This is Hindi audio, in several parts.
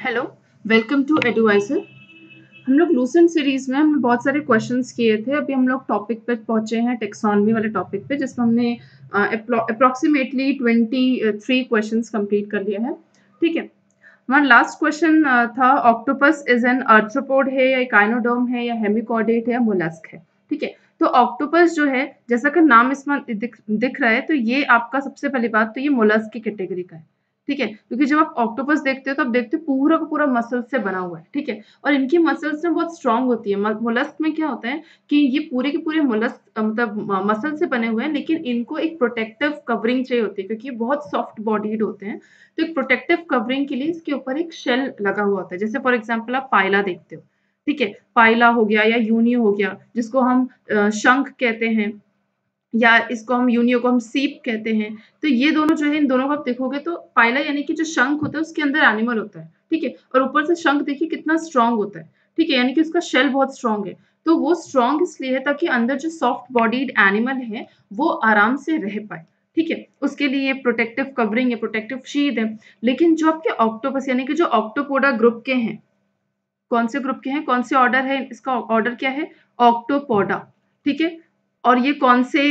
Hello, welcome to adviser. हम लोग लूसेंट सीरीज में हमने बहुत सारे क्वेश्चंस किए थे। अभी हम लोग टॉपिक पे पहुंचे हैं, टेक्सोनॉमी वाले टॉपिक पे, जिसमें हमने अप्रोक्सीमेटली 23 क्वेश्चंस कंप्लीट कर लिया है। ठीक है, हमारा लास्ट क्वेश्चन था ऑक्टोपस इज एन आर्थ्रोपोड है या काइनोडर्म है या हेमिकॉर्डेट है या मोलस्क है। ठीक है, तो ऑक्टोपस जो है, जैसा कि नाम इसमें दिख रहा है, तो ये आपका सबसे पहली बात तो ये मोलस्क की कैटेगरी का है। ठीक है, क्योंकि जब आप ऑक्टोपस देखते हो तो आप देखते हो पूरा का पूरा मसल्स से बना हुआ है। ठीक है, और इनकी मसल्स ना बहुत स्ट्रांग होती है। मोलस्क में क्या होता है कि ये पूरे के पूरे मोलस्क मतलब मसल से बने हुए हैं, लेकिन इनको एक प्रोटेक्टिव कवरिंग चाहिए होती है, क्योंकि ये बहुत सॉफ्ट बॉडीड होते हैं। तो एक प्रोटेक्टिव कवरिंग के लिए इसके ऊपर एक शेल लगा हुआ होता है। जैसे फॉर एग्जांपल आप पाइला देखते हो। ठीक है, पाइला हो गया या यूनियो हो गया, जिसको हम शंख कहते हैं, या इसको हम यूनियो को हम सीप कहते हैं। तो ये दोनों जो है, इन दोनों को आप देखोगे तो पाइला यानी कि जो शंख होता है उसके अंदर एनिमल होता है। ठीक है, और ऊपर से शंख देखिए कितना स्ट्रांग होता है। ठीक है, यानी कि उसका शेल बहुत स्ट्रांग है। तो वो स्ट्रांग इसलिए है ताकि अंदर जो सॉफ्ट बॉडीड एनिमल है वो आराम से रह पाए। ठीक है, उसके लिए प्रोटेक्टिव कवरिंग है, प्रोटेक्टिव शीथ है। लेकिन जो आपके ऑक्टोपस यानी कि जो ऑक्टोपोडा ग्रुप के हैं, कौन से ग्रुप के हैं, कौन से ऑर्डर है, इसका ऑर्डर क्या है, ऑक्टोपोडा। ठीक है, और ये कौन से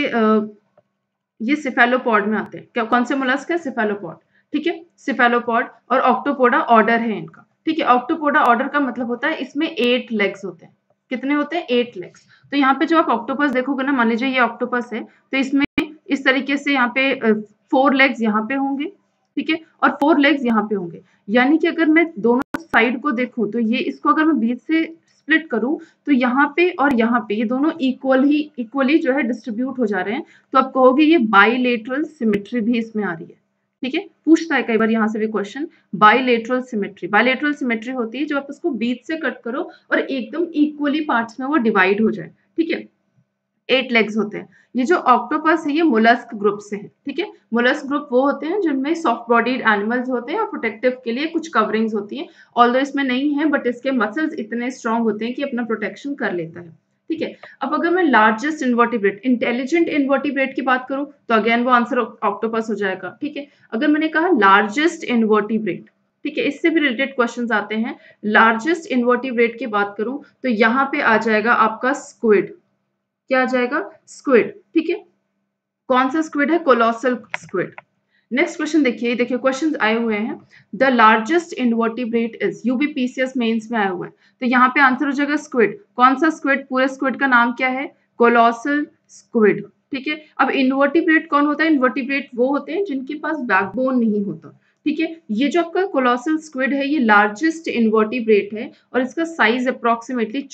ये सिफेलोपॉड में आते हैं। क्या कौन से मोलस्क है, सिफेलोपॉड। ठीक है, सिफेलोपॉड और ऑक्टोपोडा ऑर्डर है इनका। ठीक है, ऑक्टोपोडा ऑर्डर का मतलब होता है इसमें 8 लेग्स होते हैं। कितने होते हैं, 8 लेग्स। तो यहाँ पे जो आप ऑक्टोपस देखोगे ना, मान लीजिए ये ऑक्टोपस है, तो इसमें इस तरीके से यहाँ पे 4 लेग्स यहाँ पे होंगे। ठीक है, और 4 लेग्स यहाँ पे होंगे। यानी कि अगर मैं दोनों साइड को देखूं तो ये, इसको अगर मैं बीच से स्प्लिट करूं तो यहाँ पे और यहाँ पे ये दोनों इक्वली जो है डिस्ट्रीब्यूट हो जा रहे हैं। तो आप कहोगे ये बाइलेटरल सिमेट्री भी इसमें आ रही है। ठीक है, पूछता है कई बार यहाँ से भी question, bilateral symmetry. Bilateral symmetry होती है जब आप उसको बीच से कट करो और एकदम इक्वली पार्ट्स में वो डिवाइड हो जाए। ठीक है, 8 लेग्स होते हैं। ये जो ऑक्टोपस है ये मोलस्क ग्रुप से है। ठीक है, मोलस्क ग्रुप वो होते हैं जिनमें सॉफ्ट बॉडीड एनिमल्स होते हैं और प्रोटेक्टिव के लिए कुछ कवरिंग्स होती हैं। ऑल्दो इसमें नहीं है, बट इसके मसल्स इतने स्ट्रांग होते हैं कि अपना प्रोटेक्शन कर लेता है। ठीक है, अब अगर मैं लार्जेस्ट इन्वर्टिब्रेट, इंटेलिजेंट इन्वर्टिब्रेट की बात करूं तो अगेन वो आंसर ऑक्टोपस हो जाएगा। ठीक है, अगर मैंने कहा लार्जेस्ट इन्वर्टिब्रेट, ठीक है, इससे भी रिलेटेड क्वेश्चंस आते हैं। लार्जेस्ट इन्वर्टिब्रेट की बात करूं तो यहाँ पे आ जाएगा आपका स्क्विड। क्या आ जाएगा, स्क्विड। ठीक है, कौन सा स्क्विड है, कोलोसल स्क्विड। नेक्स्ट क्वेश्चन देखिए, देखिए क्वेश्चंस आए हुए हैं। The largest invertebrate is, UPPCS mains में आया हुआ है, तो यहाँ पे आंसर हो जाएगा स्क्विड। कौन सा स्क्विड, पूरे स्क्विड का नाम क्या है, कोलोसल स्क्विड। ठीक है, अब इन्वर्टिब्रेट कौन होता है, इन्वर्टिब्रेट वो होते हैं जिनके पास बैकबोन नहीं होता। ठीक है, ये जो आपका कोलोसल स्क्विड है ये लार्जेस्ट इन्वर्टिब्रेट है और इसका साइज अप्रोक्सीमेटली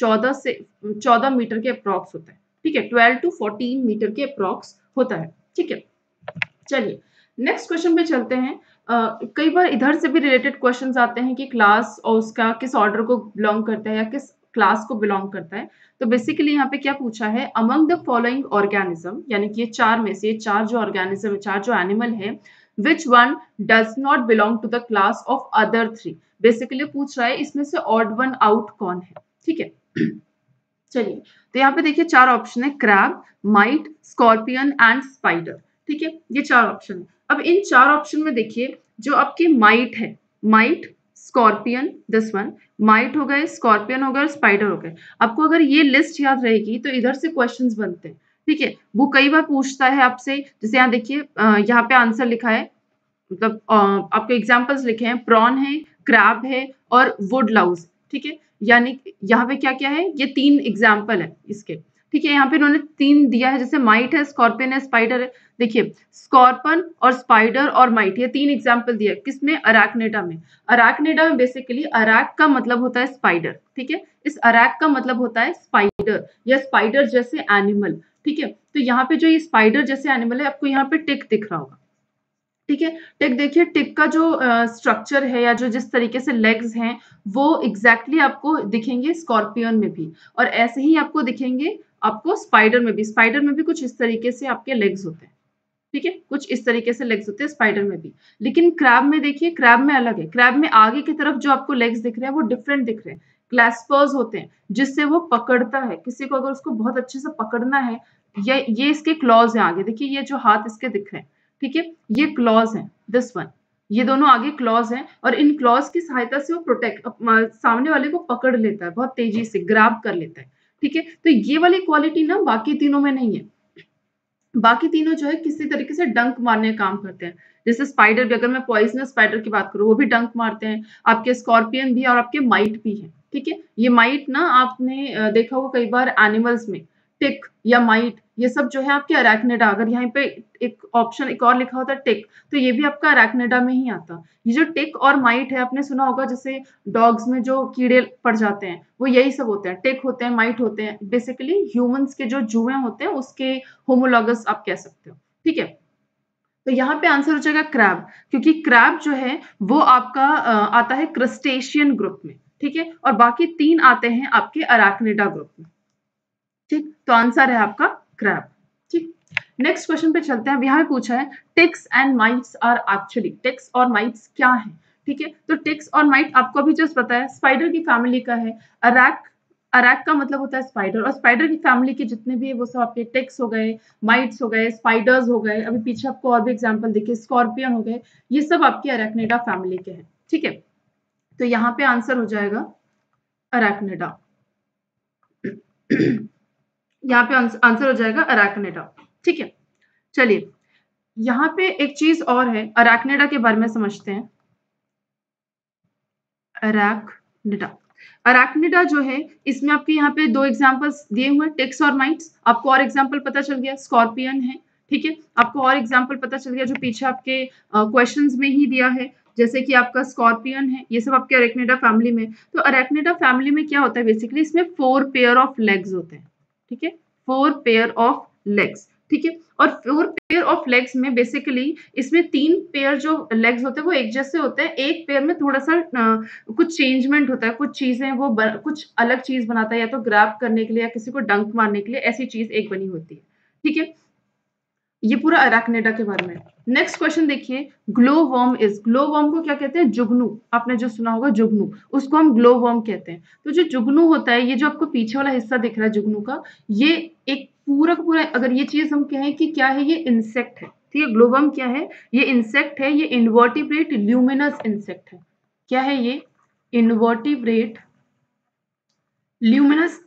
14 मीटर के अप्रॉक्स होता है। ठीक है, 12 to 14 मीटर के अप्रॉक्स होता है। ठीक है, चलिए नेक्स्ट क्वेश्चन पे चलते हैं। कई बार इधर से भी रिलेटेड क्वेश्चंस आते हैं कि क्लास और उसका किस ऑर्डर को बिलोंग करता है या किस क्लास को बिलोंग करता है। तो बेसिकली यहाँ पे क्या पूछा है, अमंग द फॉलोइंग ऑर्गेनिज्म, यानी कि ये चार में से, चार जो ऑर्गेनिज्म है, चार जो एनिमल है, which one does not belong to the class of other three. Basically पूछ रहा है इसमें से ऑड वन आउट कौन है। ठीक है, चलिए, तो यहाँ पे देखिए चार ऑप्शन है, crab, mite, scorpion and spider. ठीक है, ये चार ऑप्शन है। अब इन चार ऑप्शन में देखिए जो आपके माइट है, mite, scorpion, this one, mite हो गए, स्कॉर्पियन हो गए और स्पाइडर हो गए। आपको अगर ये लिस्ट याद रहेगी तो इधर से क्वेश्चंस बनते हैं। ठीक है, वो कई बार पूछता है आपसे, जैसे यहाँ देखिए यहाँ पे आंसर लिखा है, मतलब आपके एग्जाम्पल्स लिखे हैं, प्रॉन है, क्रैब है और वुड लाउज। ठीक है, यानी यहाँ पे क्या क्या है, ये 3 एग्जाम्पल है इसके। ठीक है, यहाँ पे इन्होंने 3 दिया है, जैसे माइट है, स्कॉर्पियन है, स्पाइडर है। देखिए स्कॉर्पन और स्पाइडर और माइट, ये 3 एग्जाम्पल दिया है, किसमें, अराक्नेडा में। अराक्नेडा में बेसिकली अराक का मतलब होता है स्पाइडर। ठीक है, इस अराक का मतलब होता है स्पाइडर या स्पाइडर जैसे एनिमल। ठीक है, तो यहाँ पे जो ये स्पाइडर जैसे एनिमल है, आपको यहाँ पे टिक दिख रहा होगा। ठीक है, टिक देखिए, टिक का जो स्ट्रक्चर है या जो जिस तरीके से लेग्स हैं वो एग्जैक्टली आपको दिखेंगे स्कॉर्पियन में भी, और ऐसे ही आपको दिखेंगे आपको स्पाइडर में भी। स्पाइडर में भी कुछ इस तरीके से आपके लेग्स होते हैं। ठीक है, कुछ इस तरीके से लेग्स होते हैं स्पाइडर में भी। लेकिन क्रैब में देखिए, क्रैब में अलग है। क्रैब में आगे की तरफ जो आपको लेग्स दिख रहे हैं वो डिफरेंट दिख रहे हैं, क्लैस्पर्स होते हैं जिससे वो पकड़ता है किसी को, अगर उसको बहुत अच्छे से पकड़ना है। ये इसके क्लॉज हैं आगे, देखिए ये जो हाथ इसके दिख रहे हैं, ठीक है, ये क्लॉज हैं, दिस वन। ये दोनों आगे क्लॉज हैं और इन क्लॉज की सहायता से वो सामने वाले को पकड़ लेता है, बहुत तेजी से ग्रैब कर लेता है। ठीक है, तो ये वाली क्वालिटी ना बाकी तीनों में नहीं है। बाकी तीनों जो है किसी तरीके से डंक मारने का काम करते हैं। जैसे स्पाइडर भी, अगर मैं पॉइजनस स्पाइडर की बात करूँ, वो भी डंक मारते हैं। आपके स्कॉर्पियन भी और आपके माइट भी हैं। ठीक है, ये माइट ना आपने देखा होगा कई बार एनिमल्स में, टिक या माइट, ये सब जो है आपके अराक्निडा, अगर यहाँ पे एक ऑप्शन एक और लिखा होता है टिक, तो ये भी आपका अराक्निडा में ही आता। ये जो टिक और माइट है, आपने सुना होगा जैसे डॉग्स में जो कीड़े पड़ जाते हैं, वो यही सब होते हैं, टिक होते हैं, माइट होते हैं। बेसिकली ह्यूमंस के जो जुएं होते हैं उसके होमोलॉगस आप कह सकते हो। ठीक है, तो यहाँ पे आंसर हो जाएगा क्रैब, क्योंकि क्रैब जो है वो आपका आता है क्रस्टेशियन ग्रुप में। ठीक है, और बाकी 3 आते हैं आपके अराक्निडा ग्रुप में। ठीक, तो आंसर है आपका क्रैब। ठीक, नेक्स्ट क्वेश्चन पे चलते हैं। अब यहाँ पे पूछा है ticks and mites are actually, ticks और माइट्स क्या है। ठीक है, तो टिक्स और माइट आपको अभी जस्ट पता है, स्पाइडर की फैमिली का है। अरैक, अरैक का मतलब होता है स्पाइडर, और स्पाइडर की फैमिली के जितने भी है वो सब आपके टिक्स हो गए, माइट्स हो गए, स्पाइडर्स हो गए, अभी पीछे आपको और भी एग्जांपल दिखे, स्कॉर्पियन हो गए, ये सब आपके अरैक्निडा फैमिली के हैं। ठीक है, तो यहाँ पे आंसर हो जाएगा अरैक्निडा। यहाँ पे आंसर हो जाएगा अरैक्निडा। ठीक है, चलिए यहाँ पे एक चीज और है, अरैक्निडा के बारे में समझते हैं। अरैक्निडा, अरैक्निडा जो है इसमें आपके यहाँ पे 2 एग्जांपल्स दिए हुए हैं, टिक्स और माइट्स। आपको और एग्जांपल पता चल गया, स्कॉर्पियन है। ठीक है, आपको और एग्जांपल पता चल गया जो पीछे आपके क्वेश्चंस में ही दिया है, जैसे कि आपका स्कॉर्पियन है, ये सब आपके अरैक्निडा फैमिली में। तो अरैक्निडा फैमिली में क्या होता है, बेसिकली इसमें 4 पेयर ऑफ लेग्स होते हैं। ठीक है, 4 पेयर ऑफ लेग्स। ठीक है, और 4 पेयर ऑफ लेग्स में बेसिकली इसमें 3 पेयर जो लेग्स होते हैं वो एक जैसे होते हैं, एक पेयर में थोड़ा सा कुछ चेंजमेंट होता है, कुछ चीजें वो कुछ अलग चीज बनाता है, या तो ग्रैब करने के लिए या किसी को डंक मारने के लिए, ऐसी चीज एक बनी होती है। ठीक है, ये पूरा अरैक्निडा के बारे में। नेक्स्ट क्वेश्चन देखिए, glowworm is, glowworm को क्या कहते हैं, जुगनू, आपने जो सुना होगा जुगनू, उसको हम ग्लो वर्म कहते हैं। तो जो जुगनू होता है, ये जो आपको पीछे वाला हिस्सा दिख रहा है जुगनू का, ये एक पूरा का पूरा, अगर ये चीज हम कहें कि क्या है, ये इंसेक्ट है। ठीक है, ग्लो वर्म क्या है, ये इंसेक्ट है, ये इनवर्टिब्रेट ल्यूमिनस इंसेक्ट है। क्या है ये, इनवर्टिब्रेट ल्यूमिनस।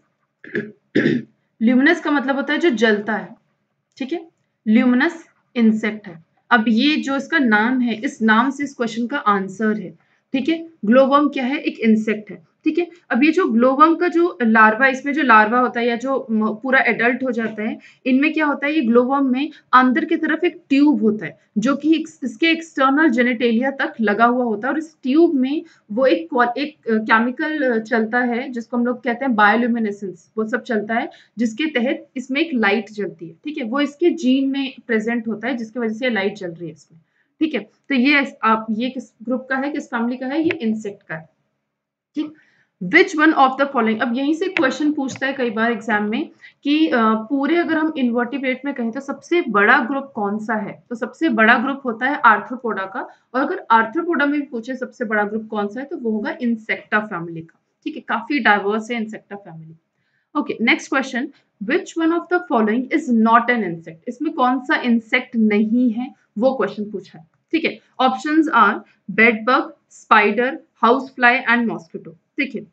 ल्यूमिनस का मतलब होता है जो जलता है। ठीक है, ल्यूमिनस इंसेक्ट है। अब ये जो इसका नाम है, इस नाम से इस क्वेश्चन का आंसर है। ठीक है, ग्लोवर्म क्या है, एक इंसेक्ट है। ठीक है, अब ये जो ग्लोवर्म का जो लार्वा, इसमें जो लार्वा होता है या जो पूरा एडल्ट हो जाता है, इनमें क्या होता है, ये ग्लोवर्म में अंदर की तरफ एक ट्यूब होता है जो कि इसके एक्सटर्नल जेनिटेलिया तक लगा हुआ होता है, और इस ट्यूब में वो एक केमिकल चलता है जिसको हम लोग कहते हैं बायोल्यूमिनेसेंस, वो सब चलता है, जिसके तहत इसमें एक लाइट जलती है। ठीक है, वो इसके जीन में प्रेजेंट होता है, जिसकी वजह से लाइट जल रही है इसमें। ठीक है, तो ये किस ग्रुप का है, किस फैमिली का है, ये इंसेक्ट का है। ठीक, which one of the following, अब यहीं से क्वेश्चन पूछता है कई बार एग्जाम में कि पूरे अगर हम इन्वर्टिब्रेट में कहें तो सबसे बड़ा ग्रुप कौन सा है, तो सबसे बड़ा ग्रुप होता है आर्थ्रोपोडा का, और अगर आर्थ्रोपोडा में भी पूछे सबसे बड़ा ग्रुप कौन सा है, तो वो होगा इंसेक्टा फैमिली का। ठीक है, काफी डाइवर्स है Insecta family. Okay, next question, which one of the following is not an insect, इसमें कौन सा इंसेक्ट नहीं है, वो क्वेश्चन पूछा है। ठीक है, options are bedbug, spider, housefly and mosquito. देखिए,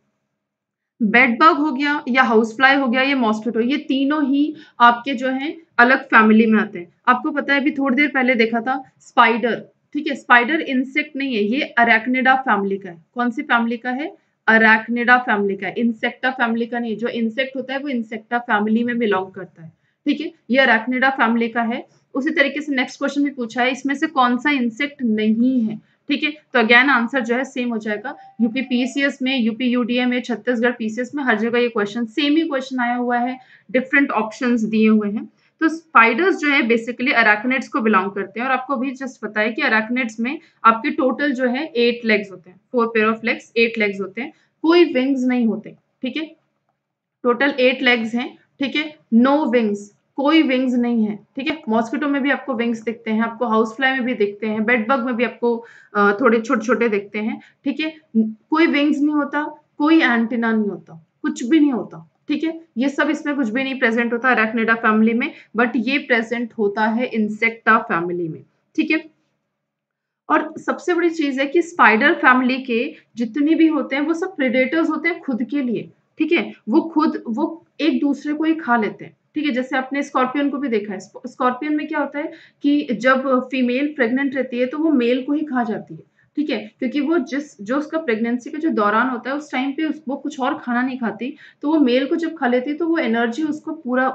बेड बग हो गया या हाउस फ्लाई हो गया या मॉस्किटो, ये तीनों ही आपके जो हैं अलग फैमिली में आते हैं। आपको पता है, अभी थोड़ी देर पहले देखा था स्पाइडर। ठीक है, स्पाइडर इंसेक्ट नहीं है, ये अरैक्निडा फैमिली का है। कौन सी फैमिली का है, अरैक्निडा फैमिली का है, इंसेक्टा फैमिली का नहीं। जो इंसेक्ट होता है वो इंसेक्टा फैमिली में बिलोंग करता है। ठीक है, ये अरैक्निडा फैमिली का है। उसी तरीके से नेक्स्ट क्वेश्चन भी पूछा है, इसमें से कौन सा इंसेक्ट नहीं है। ठीक है, तो अगेन आंसर जो है सेम हो जाएगा। यूपी पीसीएस में, यूपी यूडीए में, छत्तीसगढ़ पीसीएस में, हर जगह ये क्वेश्चन सेम ही क्वेश्चन आया हुआ है, डिफरेंट ऑप्शंस दिए हुए हैं। तो स्पाइडर्स जो है बेसिकली अराक्निड्स को बिलोंग करते हैं, और आपको अभी जस्ट पता है कि अराक्निड्स में आपके टोटल जो है 8 लेग्स होते हैं, 4 पेयर ऑफ लेग्स, 8 लेग्स होते हैं, कोई विंग्स नहीं होते। ठीक है, टोटल 8 लेग्स हैं। ठीक है, नो विंग्स, कोई विंग्स नहीं है। ठीक है, मॉस्किटो में भी आपको विंग्स दिखते हैं, आपको हाउस फ्लाई में भी दिखते हैं, बेड बग में भी आपको थोड़े छोटे छोटे दिखते हैं। ठीक है, कोई विंग्स नहीं होता, कोई एंटीना नहीं होता, कुछ भी नहीं होता। ठीक है, ये सब इसमें कुछ भी नहीं प्रेजेंट होता अरैक्निडा फैमिली में, बट ये प्रेजेंट होता है इंसेक्टा फैमिली में। ठीक है, और सबसे बड़ी चीज है कि स्पाइडर फैमिली के जितने भी होते हैं वो सब प्रेडेटर्स होते हैं खुद के लिए, ठीक है। वो एक दूसरे को ही खा लेते हैं, ठीक है। जैसे आपने स्कॉर्पियन को भी देखा है, स्कॉर्पियन में क्या होता है कि जब फीमेल प्रेग्नेंट रहती है तो वो मेल को ही खा जाती है, ठीक है, क्योंकि वो जो उसका प्रेगनेंसी का जो दौरान होता है उस टाइम पे वो कुछ और खाना नहीं खाती, तो वो मेल को जब खा लेती है तो वो एनर्जी उसको पूरा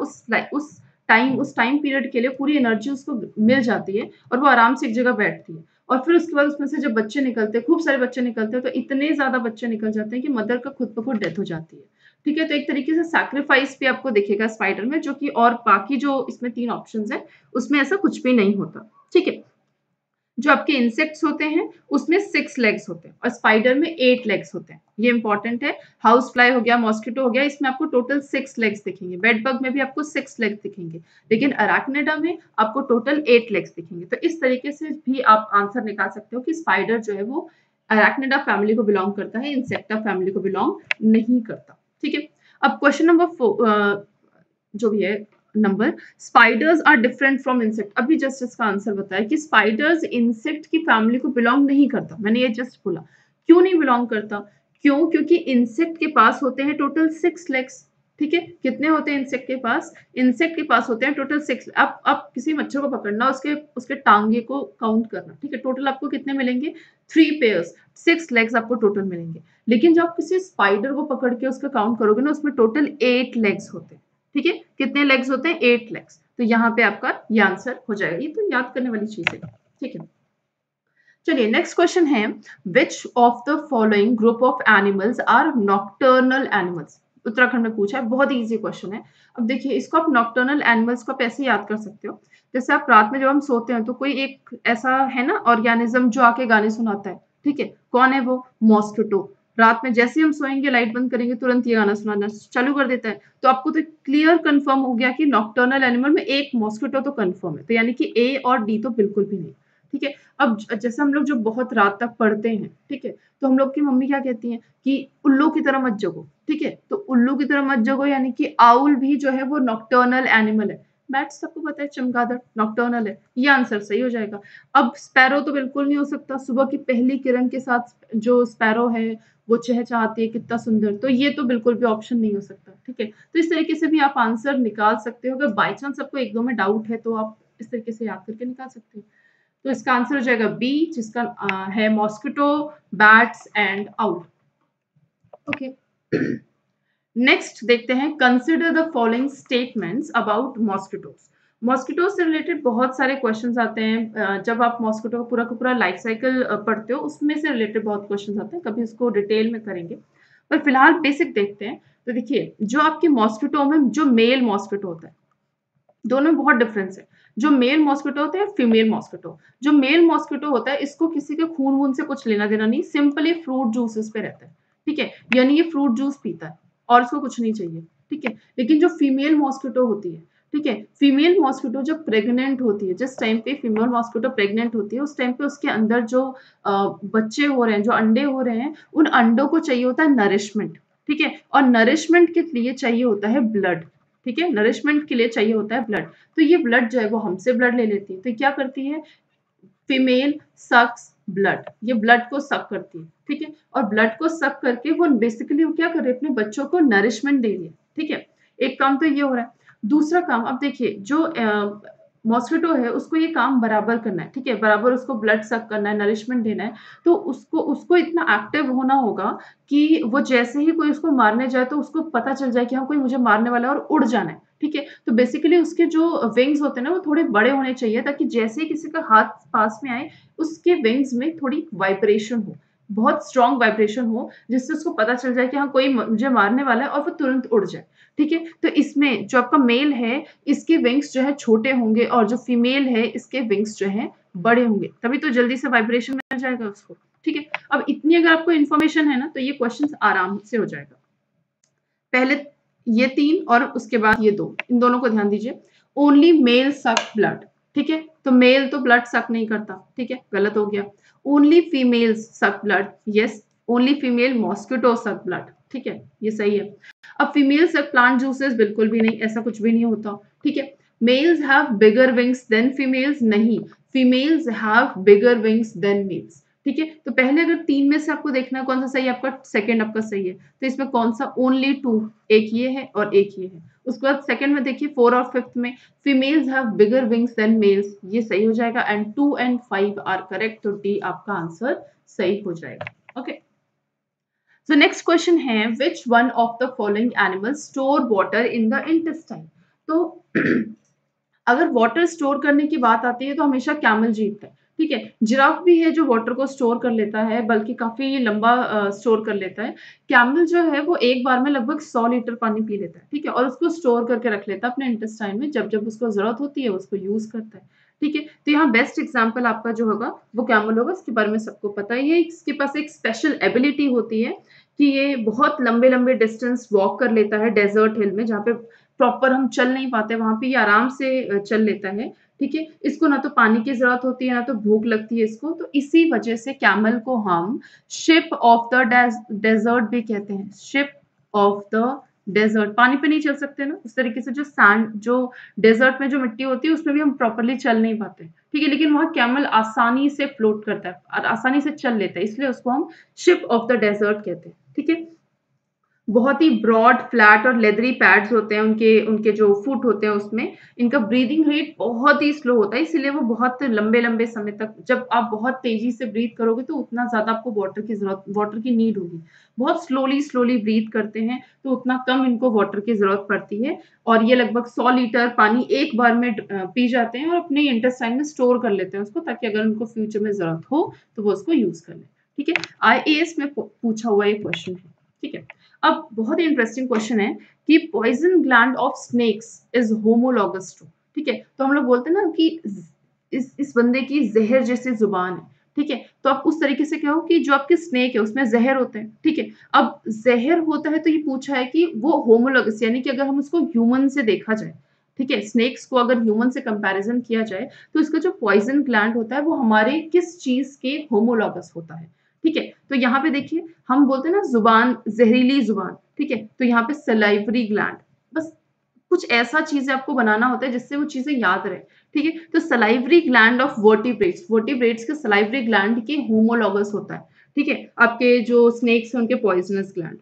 उस टाइम पीरियड के लिए पूरी एनर्जी उसको मिल जाती है और वो आराम से एक जगह बैठती है। और फिर उसके बाद उसमें से जब बच्चे निकलते हैं, खूब सारे बच्चे निकलते हैं, तो इतने ज़्यादा बच्चे निकल जाते हैं कि मदर का खुद ब खुद डेथ हो जाती है। ठीक है? तो एक तरीके से सैक्रिफाइस भी आपको दिखेगा स्पाइडर में, जो कि और बाकी जो इसमें 3 ऑप्शंस हैं, उसमें ऐसा कुछ भी नहीं होता। ठीक है? जो आपके इंसेक्ट्स होते हैं, उसमें 6 लेग्स होते हैं और स्पाइडर में 8 लेग्स होते हैं। ये इंपॉर्टेंट है। हाउस फ्लाई हो गया, मॉस्किटो हो गया, इसमें आपको टोटल 6 लेग्स दिखेंगे। बेड बग में भी आपको 6 लेग्स दिखेंगे, लेकिन अराक्निडा में आपको टोटल 8 लेग्स दिखेंगे। तो इस तरीके से भी आप आंसर निकाल सकते हो कि स्पाइडर जो है वो अराक्निडा फैमिली को बिलॉन्ग करता है, इंसेक्टा फैमिली को बिलॉन्ग नहीं करता। ठीक है? अब क्वेश्चन नंबर जो भी है number, spiders are different from insect. अभी जस्ट इसका आंसर बताया कि स्पाइडर्स इंसेक्ट की फैमिली को बिलोंग नहीं करता। मैंने ये जस्ट बोला। क्यों नहीं बिलोंग करता? क्यों? क्योंकि इंसेक्ट के पास होते हैं टोटल 6 लेग्स। ठीक है? कितने होते हैं इंसेक्ट के पास? इंसेक्ट के पास होते हैं टोटल 6। अब किसी मच्छर को पकड़ना, उसके उसके टांगे को काउंट करना। ठीक है? टोटल आपको कितने मिलेंगे? 3 पेयर्स, 6 लेग्स आपको टोटल मिलेंगे। लेकिन जब आप किसी स्पाइडर को पकड़ के उसका काउंट करोगे ना, उसमें टोटल 8 लेग्स होते हैं। ठीक है? कितने लेग्स होते हैं? 8 लेग्स। तो यहाँ पे आपका ये आंसर हो जाएगा। ये तो याद करने वाली चीज है। ठीक है? चलिए नेक्स्ट क्वेश्चन है, which of the following group of animals are nocturnal animals? Uttarakhand में पूछा है, बहुत ही इजी क्वेश्चन है। अब देखिए, इसको आप नॉक्टर्नल एनिमल्स को आप ऐसे याद कर सकते हो, जैसे आप रात में जब हम सोते हैं तो कोई एक ऐसा है ना ऑर्गेनिज्म जो आके गाने सुनाता है। ठीक है? कौन है वो? मॉस्किटो। रात में जैसे ही हम सोएंगे, लाइट बंद करेंगे, तुरंत ये गाना सुनाना चालू कर देता है। तो आपको तो क्लियर कंफर्म हो गया कि नॉक्टर्नल एनिमल में एक मॉस्किटो तो कंफर्म है, तो यानी कि ए और डी तो बिल्कुल भी नहीं। ठीक है? अब जैसे हम लोग जो बहुत रात तक पढ़ते हैं, ठीक है? तो हम लोग की मम्मी क्या कहती हैं कि उल्लू की तरह मत जगो, ठीक है? तो उल्लू की तरह मत जगो यानी कि आउल भी जो है वो नॉक्टर्नल एनिमल है। बैट्स सबको पता है, चमगादड़ नॉक्टर्नल है। ये आंसर सही हो जाएगा। अब स्पैरो तो बिल्कुल नहीं हो सकता, सुबह की पहली किरण के साथ जो स्पैरो है वो चहचहाती है, कितना सुंदर, तो ये तो बिल्कुल भी ऑप्शन नहीं हो सकता। ठीक है? तो इस तरीके से भी आप आंसर निकाल सकते हो। अगर बाय चांस आपको 1-2 में डाउट है तो आप इस तरीके से याद करके निकाल सकते हो। तो इसका आंसर हो जाएगा बी, जिसका है mosquito, bats and owl. Okay. Next देखते हैं, consider the following statements about mosquitoes. Mosquito से रिलेटेड बहुत सारे क्वेश्चंस आते हैं। जब आप मॉस्किटो का पूरा लाइफ साइकिल पढ़ते हो, उसमें से रिलेटेड बहुत क्वेश्चंस आते हैं। कभी उसको डिटेल में करेंगे, पर फिलहाल बेसिक देखते हैं। तो देखिए, जो आपकी मॉस्किटो में जो मेल मॉस्किटो होता है, दोनों में बहुत डिफरेंस है। जो मेल मॉस्किटो होता है, फीमेल मॉस्किटो। जो मेल मॉस्किटो होता है, इसको किसी के खून वून से कुछ लेना देना नहीं, सिंपली फ्रूट जूसेस पे रहता है। ठीक है? यानी ये फ्रूट जूस पीता है और इसको कुछ नहीं चाहिए। ठीक है? लेकिन जो फीमेल मॉस्किटो होती है, ठीक है, फीमेल मॉस्किटो जब प्रेग्नेंट होती है, जिस टाइम पे फीमेल मॉस्किटो प्रेग्नेंट होती है, उस टाइम पे उसके अंदर जो बच्चे हो रहे हैं, जो अंडे हो रहे हैं, उन अंडों को चाहिए होता है नरिशमेंट। ठीक है? और नरिशमेंट के लिए चाहिए होता है ब्लड। ठीक है? नरिशमेंट के लिए चाहिए होता है ब्लड। तो ये ब्लड जो है वो हमसे ब्लड ले लेती है। तो क्या करती है? फीमेल सक्स ब्लड, ये ब्लड को सक करती है। ठीक है? और ब्लड को सक करके वो बेसिकली वो क्या कर रही है? अपने बच्चों को नरिशमेंट दे रही है। ठीक है? एक काम तो ये हो रहा है। दूसरा काम, अब देखिए, जो मॉस्किटो है उसको ये काम बराबर करना है। ठीक है? बराबर उसको ब्लड सक करना है, नरिशमेंट देना है। तो उसको उसको इतना एक्टिव होना होगा कि वो जैसे ही कोई उसको मारने जाए तो उसको पता चल जाए कि हाँ, कोई मुझे मारने वाला है, और उड़ जाना है। ठीक है? तो बेसिकली उसके जो विंग्स होते हैं ना, वो थोड़े बड़े होने चाहिए, ताकि जैसे ही किसी का हाथ पास में आए, उसके विंग्स में थोड़ी वाइब्रेशन हो, बहुत स्ट्रॉन्ग वाइब्रेशन हो, जिससे उसको पता चल जाए कि हाँ, कोई मुझे मारने वाला है, और वो तुरंत उड़ जाए। ठीक है? तो इसमें जो आपका मेल है, इसके विंग्स जो है छोटे होंगे, और जो फीमेल है, इसके विंग्स जो है बड़े होंगे, तभी तो जल्दी से वाइब्रेशन मिल जाएगा उसको। ठीक है? अब इतनी अगर आपको इन्फॉर्मेशन है ना, तो ये क्वेश्चन आराम से हो जाएगा। पहले ये 3 और उसके बाद ये 2, इन दोनों को ध्यान दीजिए। Only male suck blood. ठीक है? तो मेल तो ब्लड सक नहीं करता। ठीक है? गलत हो गया। Only females suck blood. Yes, only female mosquito suck blood. ठीक है? ये सही है। अब फीमेल सक प्लांट जूसेस, बिल्कुल भी नहीं, ऐसा कुछ भी नहीं होता। ठीक है? Males have bigger wings than females, नहीं। Females have bigger wings than males. ठीक है, तो पहले अगर 3 में से आपको देखना है कौन सा सही है, आपका सेकंड आपका सही है, तो इसमें कौन सा, ओनली 2, एक ये है और एक ये है। उसके बाद सेकंड में देखिए 4 और 5th में females have bigger wings than males, ये सही हो जाएगा एंड 2 and 5 आर करेक्ट, तो डी आपका आंसर सही हो जाएगा। ओके, सो नेक्स्ट क्वेश्चन है which one of the following animals store water in the intestine. तो अगर वाटर स्टोर करने की बात आती है तो हमेशा कैमल जीतता है। ठीक है, जिराफ भी है जो वाटर को स्टोर कर लेता है, बल्कि काफी लंबा स्टोर कर लेता है। कैमल जो है वो एक बार में लगभग 100 लीटर पानी पी लेता है। ठीक है, और उसको स्टोर करके रख लेता है अपने इंटेस्टाइन में, जब जब उसको जरूरत होती है उसको यूज करता है। ठीक है, तो यहाँ बेस्ट एग्जाम्पल आपका जो होगा वो कैमल होगा, इसके बारे में सबको पता ही है। इसके पास एक स्पेशल एबिलिटी होती है कि ये बहुत लंबे लंबे डिस्टेंस वॉक कर लेता है डेजर्ट हिल में, जहाँ पे प्रॉपर हम चल नहीं पाते, वहां पे ये आराम से चल लेता है। ठीक है, इसको ना तो पानी की जरूरत होती है ना तो भूख लगती है इसको, तो इसी वजह से कैमल को हम शिप ऑफ द डेजर्ट भी कहते हैं। शिप ऑफ द डेजर्ट, पानी पे नहीं चल सकते ना, उस तरीके से जो सैंड, जो डेजर्ट में जो मिट्टी होती है उसमें भी हम प्रॉपरली चल नहीं पाते। ठीक है, लेकिन वहां कैमल आसानी से फ्लोट करता है और आसानी से चल लेता है, इसलिए उसको हम शिप ऑफ द डेजर्ट कहते हैं। ठीक है, बहुत ही ब्रॉड, फ्लैट और लेदरी पैड्स होते हैं उनके उनके जो फुट होते हैं उसमें। इनका ब्रीदिंग रेट बहुत ही स्लो होता है, इसीलिए वो बहुत लंबे लंबे समय तक, जब आप बहुत तेजी से ब्रीथ करोगे तो उतना ज्यादा आपको वाटर की नीड होगी। बहुत स्लोली स्लोली ब्रीथ करते हैं तो उतना कम इनको वाटर की जरूरत पड़ती है, और ये लगभग 100 लीटर पानी एक बार में पी जाते हैं और अपने इंटेस्टाइन में स्टोर कर लेते हैं उसको, ताकि अगर उनको फ्यूचर में जरूरत हो तो वो उसको यूज कर ले। ठीक है, IAS में पूछा हुआ ये क्वेश्चन है। ठीक है, अब बहुत ही इंटरेस्टिंग क्वेश्चन है कि poison gland of snakes is homologous to. ठीक है, तो हम लोग बोलते हैं ना कि इस बंदे की जहर जैसी जुबान है। ठीक है, तो आप उस तरीके से कहो कि जो आपके स्नेक है उसमें जहर होता है। ठीक है, अब जहर होता है तो ये पूछा है कि वो होमोलॉगस, यानी कि अगर हम उसको ह्यूमन से देखा जाए, ठीक है, स्नेक्स को अगर ह्यूमन से कंपैरिजन किया जाए तो इसका जो पॉइजन ग्लैंड होता है वो हमारे किस चीज के होमोलॉगस होता है। ठीक है, तो यहाँ पे देखिए हम बोलते हैं ना जुबान, जहरीली जुबान। ठीक है, तो यहाँ पे सलाइवरी ग्लैंड, बस कुछ ऐसा चीजें आपको बनाना होता है जिससे वो चीजें याद रहे। ठीक है, तो salivary gland of vertebrates, vertebrates के सलाइवरी ग्लैंड के होमोलॉगस होता है। ठीक है, आपके जो स्नेक्स हैं उनके पॉइजनस ग्लैंड।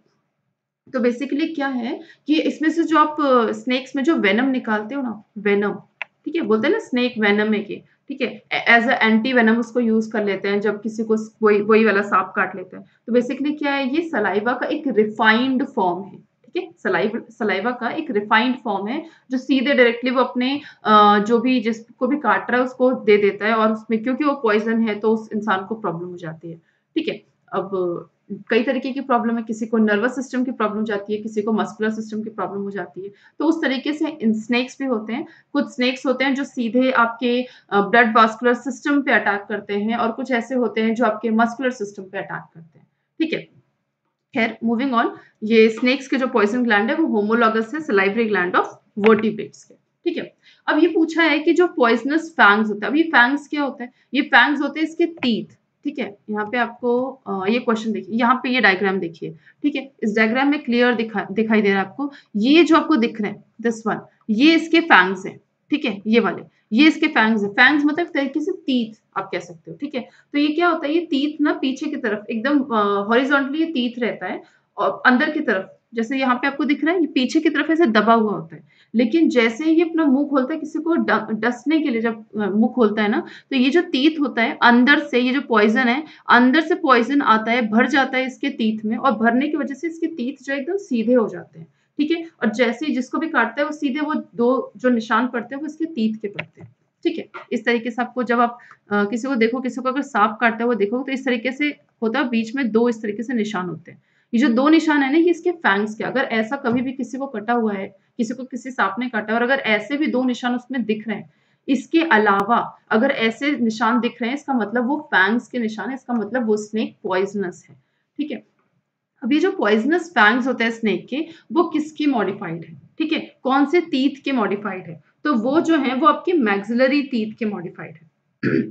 तो बेसिकली क्या है कि इसमें से जो आप स्नेक्स में जो वेनम निकालते हो ना, वेनम, ठीक है, बोलते हैं ना स्नेक वेनम है कि, ठीक है, एज अ एंटी वेनम उसको यूज कर लेते हैं जब किसी को वही वाला सांप काट लेता है। तो बेसिकली क्या है, ये सलाइवा का एक रिफाइंड फॉर्म है। ठीक है, सलाइवा का एक रिफाइंड फॉर्म है जो सीधे डायरेक्टली वो अपने जो भी जिसको भी काट रहा है उसको दे देता है, और उसमें क्योंकि वो पॉइजन है तो उस इंसान को प्रॉब्लम हो जाती है। ठीक है, अब कई तरीके की प्रॉब्लम है, किसी को नर्वस सिस्टम की प्रॉब्लम हो जाती है, किसी को मस्कुलर सिस्टम की प्रॉब्लम हो जाती है। तो उस तरीके से इन स्नेक्स भी होते हैं। कुछ स्नेक्स होते हैं जो सीधे आपके ब्लड वास्कुलर सिस्टम पे अटैक करते हैं, और कुछ ऐसे होते हैं जो आपके मस्कुलर सिस्टम पे अटैक करते हैं। ठीक है, खैर मूविंग ऑन, ये स्नेक्स के जो पॉइजन ग्लैंड है वो होमोलॉगस है सलाइवरी ग्लैंड ऑफ वर्टिब्रेट्स के। ठीक है, अब ये पूछा है कि जो पॉइजनस फैंग्स होता है, अब ये फैंग्स क्या होता है, ये फैंग्स होते हैं इसके टीथ। ठीक है, यहाँ पे आपको ये क्वेश्चन देखिए, यहाँ पे ये डायग्राम देखिए। ठीक है, इस डायग्राम में क्लियर दिखाई दे रहा है आपको, ये जो आपको दिख रहे हैं दिस वन, ये इसके फैंग्स हैं। ठीक है, ये वाले, ये इसके फैंग्स है। फैंग्स मतलब एक तरीके से टीथ आप कह सकते हो। ठीक है, तो ये क्या होता है, ये टीथ ना पीछे की तरफ एकदम हॉरिजॉन्टली ये टीथ रहता है, और अंदर की तरफ जैसे यहाँ पे आपको दिख रहा है ये पीछे की तरफ ऐसे दबा हुआ होता है। लेकिन जैसे ही ये अपना मुंह खोलता है किसी को डसने के लिए, जब मुंह खोलता है ना, तो ये जो टीथ होता है अंदर से, ये जो पॉइजन है अंदर से पॉइजन आता है, भर जाता है इसके टीथ में, और भरने की वजह से इसके टीथ जो एकदम सीधे हो जाते हैं। ठीक है, और जैसे ही जिसको भी काटता है वो सीधे वो दो जो निशान पड़ते हैं वो इसके टीथ के पड़ते हैं। ठीक है, इस तरीके से आपको जब आप किसी को देखो, किसी को अगर सांप काटता है वो देखो तो इस तरीके से होता है, बीच में दो इस तरीके से निशान होते हैं। ये जो दो निशान है ना, ये इसके फैंग्स के, अगर ऐसा कभी भी किसी को कटा हुआ है, किसी को किसी सांप ने काटा और अगर ऐसे भी दो निशान उसमें दिख रहे हैं, इसके अलावा अगर ऐसे निशान दिख रहे हैं, इसका मतलब वो फैंग्स के निशान है, इसका मतलब वो स्नेक पॉइजनस है। ठीक है, अब ये जो पॉइजनस फैंग्स होते हैं स्नेक के, वो किसकी मॉडिफाइड है, ठीक है, कौन से टीथ के मॉडिफाइड है, तो वो जो है वो आपके मैक्सिलरी टीथ के मॉडिफाइड है।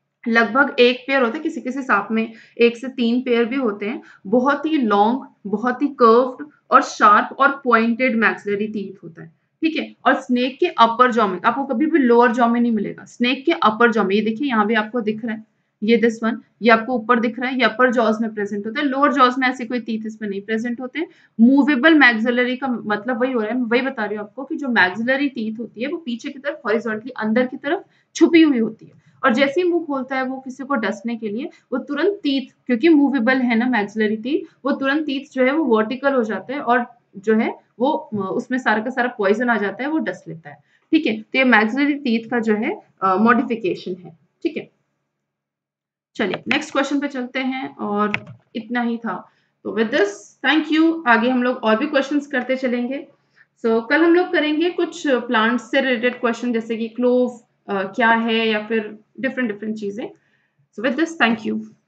लगभग एक पेयर होता है, किसी किसी सांप में 1 से 3 पेयर भी होते हैं। बहुत ही लॉन्ग, बहुत ही कर्व्ड और शार्प और पॉइंटेड मैक्सिलरी टीथ होता है। ठीक है। और स्नेक के अपर जॉ में, आपको कभी भी लोअर जॉ में नहीं मिलेगा, स्नेक के अपर जॉ में, ये देखिए यहाँ भी आपको दिख रहा है, ये दिस वन, ये आपको ऊपर दिख रहा है, ये अपर जॉज में प्रेजेंट होता है, लोअर जॉज में ऐसे कोई टीथ इसमें नहीं प्रेजेंट होते। मूवेबल मैक्सिलरी का मतलब वही हो रहा है, मैं वही बता रही हूँ आपको कि जो मैक्सिलरी टीथ होती है वो पीछे की तरफ हॉरिजॉन्टली अंदर की तरफ छुपी हुई होती है, और जैसे ही मुंह खोलता है वो किसी को डसने के लिए, वो तुरंत टीथ, क्योंकि मूवेबल है ना मैक्सिलरी टीथ, वो तुरंत टीथ जो है वो वर्टिकल हो जाते हैं, और जो है वो उसमें सारा का सारा पॉइजन आ जाता है, वो डस लेता है। ठीक है, तो ये मैक्सिलरी टीथ का जो है मॉडिफिकेशन है। ठीक है, चलिए नेक्स्ट क्वेश्चन पे चलते हैं, और इतना ही था। तो विद दिस थैंक यू, आगे हम लोग और भी क्वेश्चंस करते चलेंगे। सो कल हम लोग करेंगे कुछ प्लांट्स से रिलेटेड क्वेश्चन, जैसे कि क्लोव क्या है, या फिर डिफरेंट डिफरेंट चीजें। So with this thank you.